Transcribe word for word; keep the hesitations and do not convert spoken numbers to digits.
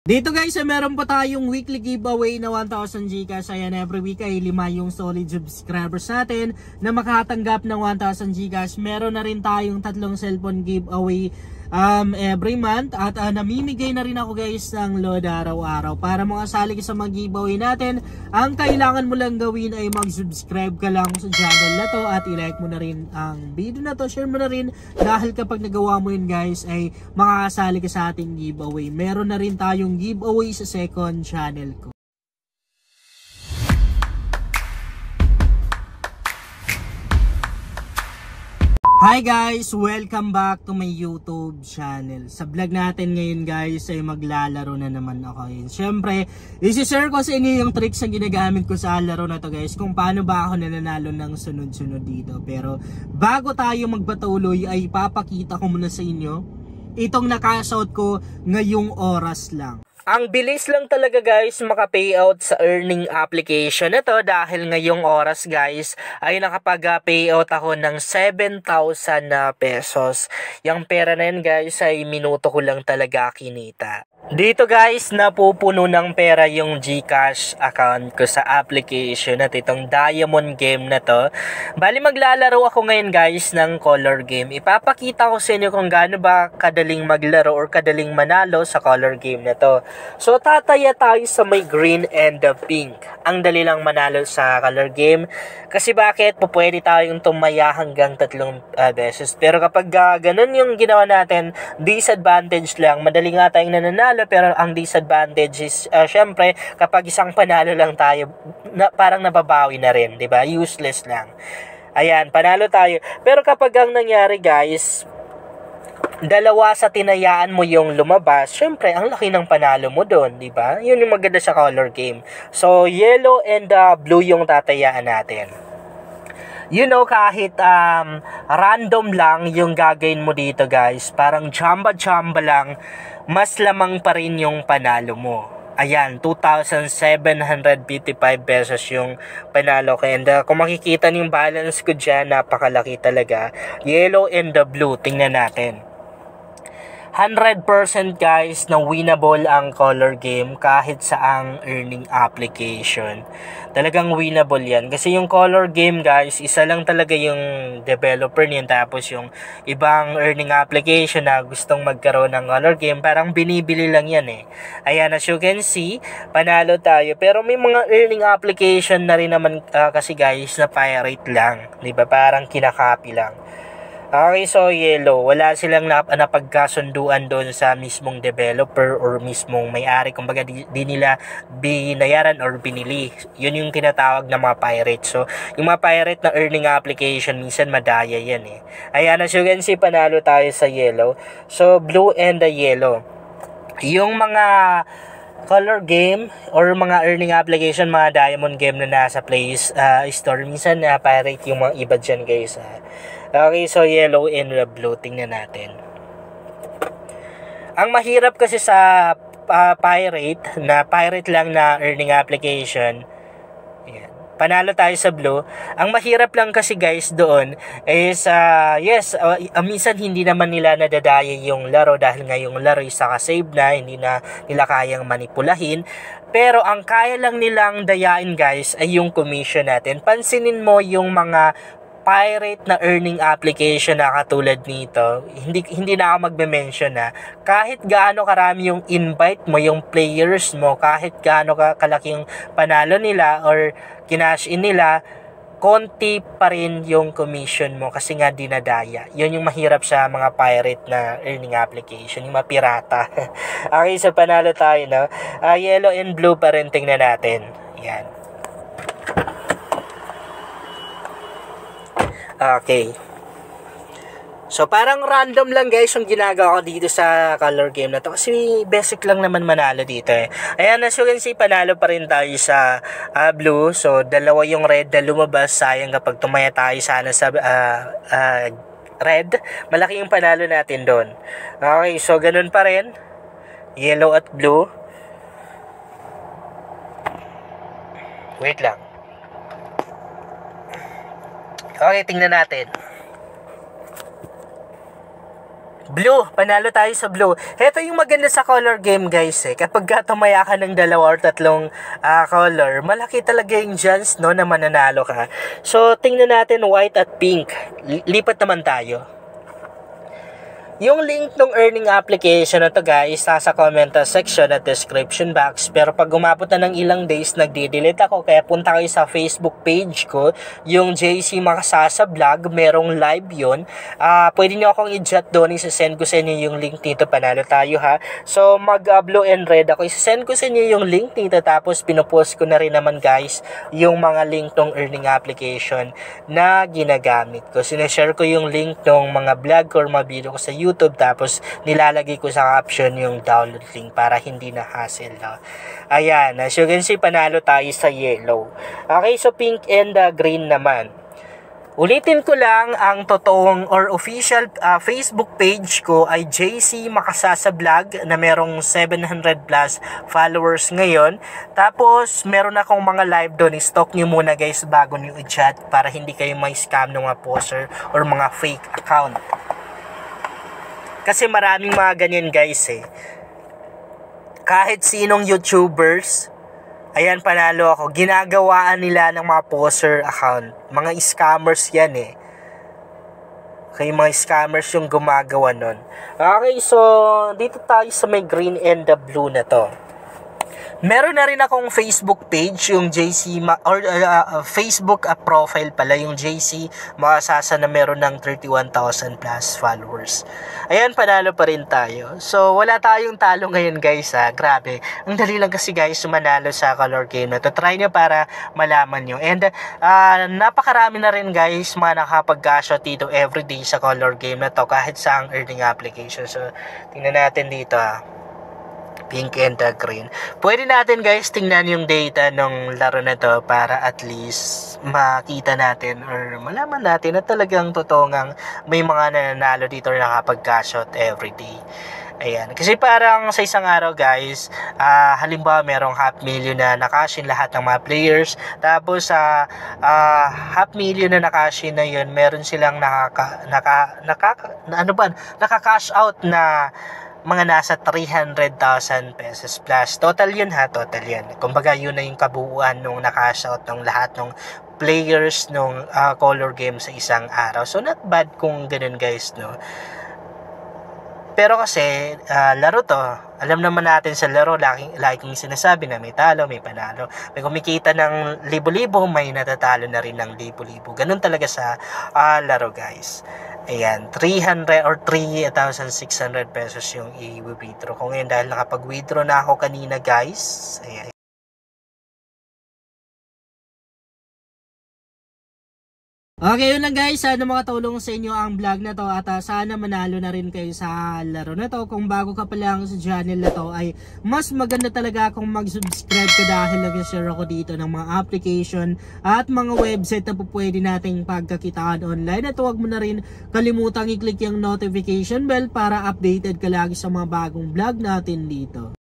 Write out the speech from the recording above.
Dito guys, eh, meron pa tayong weekly giveaway na one thousand Gcash. Ayan, every week ay lima yung solid subscribers natin na makatanggap ng one thousand Gcash. Meron na rin tayong tatlong cellphone giveaway um, every month. At uh, namimigay na rin ako guys ng load araw-araw. Para makasali ka sa mga giveaway natin, ang kailangan mo lang gawin ay mag-subscribe ka lang sa channel na to at i-like mo na rin ang video na to, share mo na rin, dahil kapag nagawa mo yun guys ay makakasali ka sa ating giveaway. Meron na rin tayong giveaway sa second channel ko. Hi guys! Welcome back to my YouTube channel. Sa vlog natin ngayon guys ay maglalaro na naman ako. Siyempre, isi-share ko sa inyo yung tricks na ginagamit ko sa laro na to guys, kung paano ba ako nananalo ng sunod-sunod dito. Pero bago tayo magpatuloy ay papakita ko muna sa inyo itong nakasout ko ngayong oras lang. Ang bilis lang talaga guys maka-payout sa earning application na to, dahil ngayong oras guys ay nakapag-payout ako ng seven thousand na pesos. Yung pera na yan guys ay minuto ko lang talaga kinita. Dito guys napupuno ng pera yung Gcash account ko sa application at itong Diamond game na to. Bali maglalaro ako ngayon guys ng color game. Ipapakita ko sa inyo kung gaano ba kadaling maglaro or kadaling manalo sa color game na to. So tataya tayo sa may green and the pink. Ang dali lang manalo sa color game. Kasi bakit? Pupwede tayong tumaya hanggang tatlong uh, beses. Pero kapag uh, ganun yung ginawa natin, disadvantage lang. Madali nga tayong nananalo, pero ang disadvantage is uh, syempre kapag isang panalo lang tayo, na, parang nababawi na rin, 'di ba? Useless lang. Ayan, panalo tayo. Pero kapag ang nangyari guys, dalawa sa tinayaan mo yung lumabas, syempre ang laki ng panalo mo doon, 'di ba? 'Yun yung maganda sa color game. So yellow and uh, blue yung tatayaan natin. You know, kahit um, random lang yung gagawin mo dito guys, parang chamba-chamba lang, mas lamang pa rin yung panalo mo. Ayan, two thousand seven hundred fifty-five pesos yung panalo ko. And uh, kung makikita niyo yung balance ko dyan, napakalaki talaga. Yellow and the blue, tingnan natin. one hundred percent guys na winnable ang color game kahit sa ang earning application. Talagang winnable yan. Kasi yung color game guys, isa lang talaga yung developer niyan. Tapos yung ibang earning application na gustong magkaroon ng color game, parang binibili lang yan eh. Ayan, as you can see, panalo tayo. Pero may mga earning application na rin naman uh, kasi guys na pirate lang. Diba? Parang kinakopy lang. Okay, so yellow, wala silang nap napagkasunduan doon sa mismong developer or mismong may-ari. Kumbaga di, di nila binayaran or binili. Yun yung tinatawag na mga pirate. So, yung mga pirate na earning application, minsan madaya yan eh. Ayan, as you can see, panalo tayo sa yellow. So, blue and the yellow. Yung mga color game or mga earning application, mga diamond game na nasa Play uh, Store, minsan na uh, pirate yung mga iba dyan guys. Uh. Okay, so yellow and blue, tingnan natin. Ang mahirap kasi sa uh, pirate, na pirate lang na earning application, ayan, panalo tayo sa blue. Ang mahirap lang kasi guys doon is, uh, yes, uh, uh, minsan hindi naman nila nadadaya yung laro dahil nga yung laro is saka-save na, hindi na nila kayang manipulahin. Pero ang kaya lang nilang dayain guys ay yung commission natin. Pansinin mo yung mga pirate na earning application na katulad nito, hindi hindi na ako magme-mention na kahit gaano karami yung invite mo, yung players mo, kahit gaano ka kalaking panalo nila or kinash in nila, konti pa rin yung commission mo kasi nga dinadaya. Yun yung mahirap sa mga pirate na earning application, yung mga pirata. Okay, so panalo tayo, no? Uh, yellow and blue pa rin, tingnan natin. Yan. Okay. So parang random lang guys yung ginagawa ko dito sa color game na to. Kasi basic lang naman manalo dito eh. Ayan, as you can see, panalo pa rin tayo sa uh, blue. So dalawa yung red na lumabas. Sayang kapag tumaya tayo sana sa uh, uh, red. Malaki yung panalo natin doon. Okay, so ganun pa rin. Yellow at blue. Wait lang. Okay, tingnan natin. Blue, panalo tayo sa blue. Heto yung maganda sa color game guys eh. Kapag ka tumaya ka ng dalawa or tatlong uh, color, malaki talaga yung chance no, na mananalo ka. So, tingnan natin white at pink. Lipat naman tayo. Yung link ng earning application na to guys, nasa comment section at description box. Pero pag umabot na ng ilang days, nagde-delete ako. Kaya punta kayo sa Facebook page ko, yung J C Makasasa Vlog, merong live yun. Uh, pwede nyo akong i-jot doon, isa-send ko sa inyo yung link nito, panalo tayo ha. So mag uh, blue and red ako, isa-send ko sa inyo yung link nito, tapos pinupost ko na rin naman guys, yung mga link ng earning application na ginagamit ko. Sinashare ko yung link ng mga vlog ko or mga video ko sa YouTube. YouTube, tapos nilalagay ko sa caption yung download link para hindi na hassle. No? Ayan, as you can see, panalo tayo sa yellow. Okay, so pink and uh, green naman. Ulitin ko lang, ang totoong or official uh, Facebook page ko ay J C Makasasa Vlog na merong seven hundred plus followers ngayon. Tapos meron akong mga live doon, i-stalk nyo muna guys bago nyo i-chat para hindi kayo may scam ng mga poster or mga fake account. Kasi maraming mga ganyan guys eh. Kahit sinong YouTubers, ayan, panalo ako, ginagawaan nila ng mga poster account. Mga scammers yan eh. Okay, mga scammers yung gumagawa nun. Okay, so dito tayo sa may green and the blue na to. Meron na rin akong Facebook page, yung J C, Ma- or uh, uh, Facebook uh, profile pala, yung J C Makasasa na meron ng thirty-one thousand plus followers. Ayan, panalo pa rin tayo. So, wala tayong talo ngayon guys ha. Grabe. Ang dali lang kasi guys manalo sa color game na to. Try nyo para malaman nyo. And uh, napakarami na rin guys mga nakapag-cash out dito everyday sa color game na to kahit sa ang earning application. So, tingnan natin dito ha. Pink and the green. Pwede natin guys tingnan yung data ng laro na to para at least makita natin or malaman natin na talagang totoo ngang may mga nananalo dito na nakapag-cash out everyday. Ayan. Kasi parang sa isang araw guys, uh, halimbawa merong half million na nakashin lahat ng mga players. Tapos sa uh, uh, half million na nakashin na yun, meron silang nakaka, naka, naka, ano ba, nakaka-cash out na mga nasa three hundred thousand pesos plus. Total yun ha, total yun. Kumbaga yun na yung kabuuan nung nakash out ng lahat ng players nung uh, color game sa isang araw. So not bad kung ganun guys, no. Pero kasi uh, laro to, alam naman natin sa laro, laging, laging sinasabi na may talo, may panalo. May kumikita ng libo-libo, may natatalo na rin ng libo-libo. Ganun talaga sa uh, laro guys. Ayan, three hundred or three thousand six hundred pesos yung i-withdraw ko ngayon dahil nakapag-withdraw na ako kanina guys. Ayan. Okay, yun lang guys. Sana makatulong sa inyo ang vlog na to at uh, sana manalo na rin kayo sa laro na to. Kung bago ka pa lang sa channel na to ay mas maganda talaga kung mag-subscribe ka dahil nag-share ako dito ng mga application at mga website na po pwede nating pagkakitaan online. At huwag mo na rin kalimutang i-click yung notification bell para updated ka lagi sa mga bagong vlog natin dito.